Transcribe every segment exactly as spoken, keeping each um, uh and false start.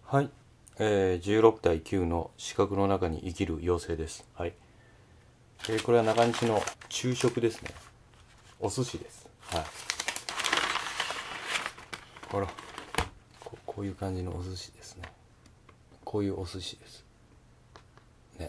はい、えー、じゅうろくたいきゅうの四角の中に生きる妖精です。はい、えー、これは中西の昼食ですね。お寿司です。はい、ほら こ, こういう感じのお寿司ですね。こういうお寿司ですね。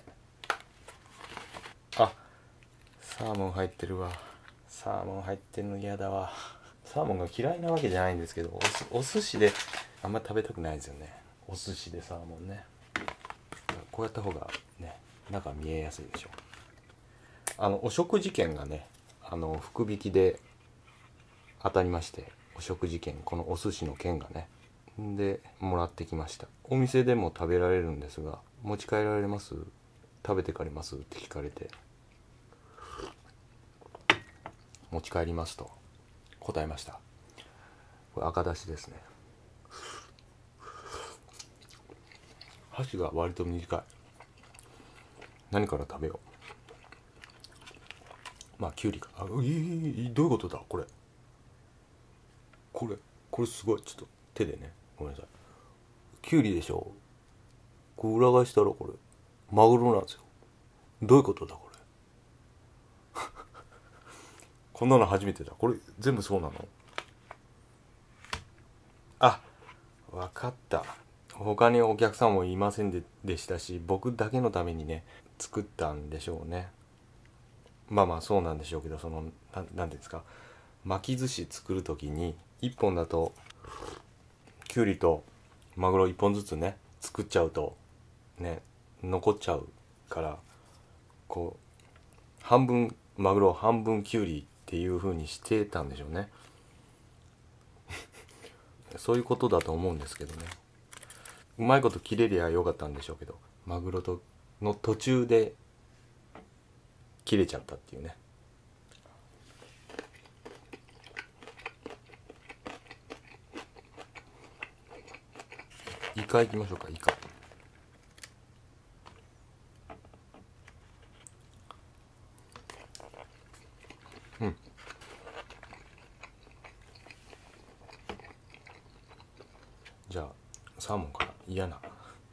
あ、サーモン入ってるわ。サーモン入ってるの嫌だわ。サーモンが嫌いなわけじゃないんですけど、お, お寿司であんまり食べたくないですよね。お寿司でサーモンね。こうやった方がね、中見えやすいでしょ。あのお食事券がね、あの福引きで当たりまして、お食事券、このお寿司の券がね、でもらってきました。お店でも食べられるんですが、持ち帰られます、食べてかれますって聞かれて、持ち帰りますと答えました。これ赤だしですね。箸が割と短い。何から食べよう。まあきゅうりか。あ、いい、どういうことだこれ。これこれすごい。ちょっと手でね、ごめんなさい。きゅうりでしょ。こう裏返したらこれマグロなんですよ。どういうことだこれ。こんなの初めてだ。これ全部そうなの？あ、わかった。他にお客さんもいません で, でしたし、僕だけのためにね作ったんでしょうね。まあまあそうなんでしょうけど、そのななんていうんですか、巻き寿司作る時にいっぽんだときゅうりとマグロいっぽんずつね作っちゃうとね残っちゃうから、こう半分マグロ半分きゅうりっていう風にしてたんでしょうね。そういうことだと思うんですけどね。うまいこと切れりゃよかったんでしょうけど、マグロとの途中で切れちゃったっていうね。イカいきましょうか。イカ。うん。じゃあサーモンから。嫌な。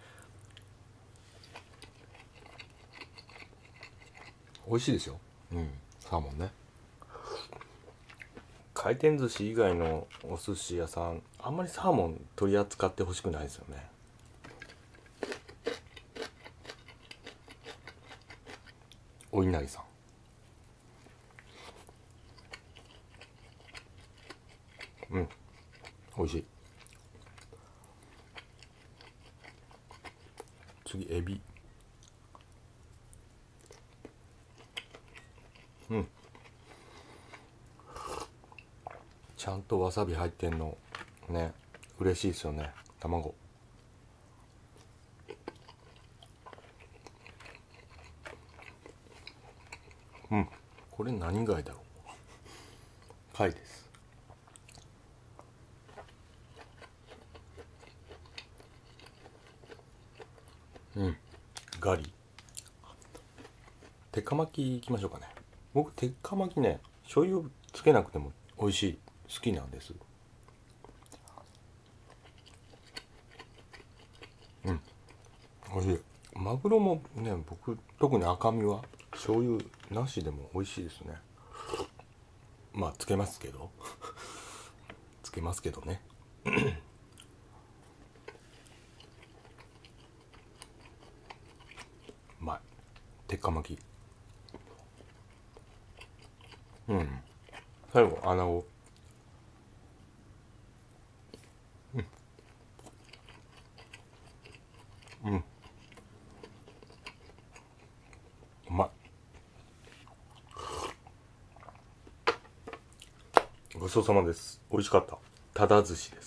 美味しいですよ。うん、サーモンね。回転寿司以外のお寿司屋さん、あんまりサーモン取り扱ってほしくないですよね。お稲荷さん。うん、美味しい。次エビ。うん、ちゃんとわさび入ってんのね、嬉しいですよね。卵。うん、これ何貝だろう。貝です。うん、ガリ。鉄火巻きいきましょうかね。僕鉄火巻きね、醤油つけなくても美味しい、好きなんです。うん、美味しい。マグロもね、僕特に赤身は醤油なしでも美味しいですね。まあつけますけどつけますけどね。うまい。鉄火巻き。うん、最後穴を。うん、うまい。ごちそうさまです。美味しかった。ただ寿司です。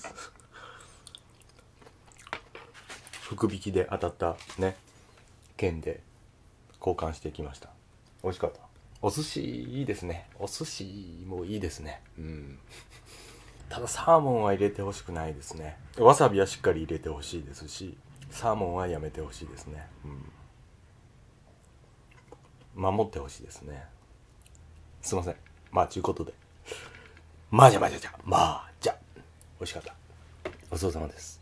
福引きで当たったね券で交換してきました。美味しかった。お寿司いいですね。お寿司もいいですね。うん。ただサーモンは入れてほしくないですね。わさびはしっかり入れてほしいですし、サーモンはやめてほしいですね。うん、守ってほしいですね。すいません。まあちゅうことで、まあじゃまあじゃじゃまあじゃ美味しかった。ごちそうさまです。